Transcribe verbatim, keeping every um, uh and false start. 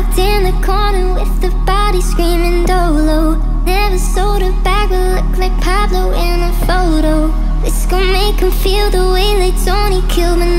parked in the corner with the body screaming dolo. Never sold a bag but look like Pablo in a photo. This gon' make him feel the way like Tony killed Manolo.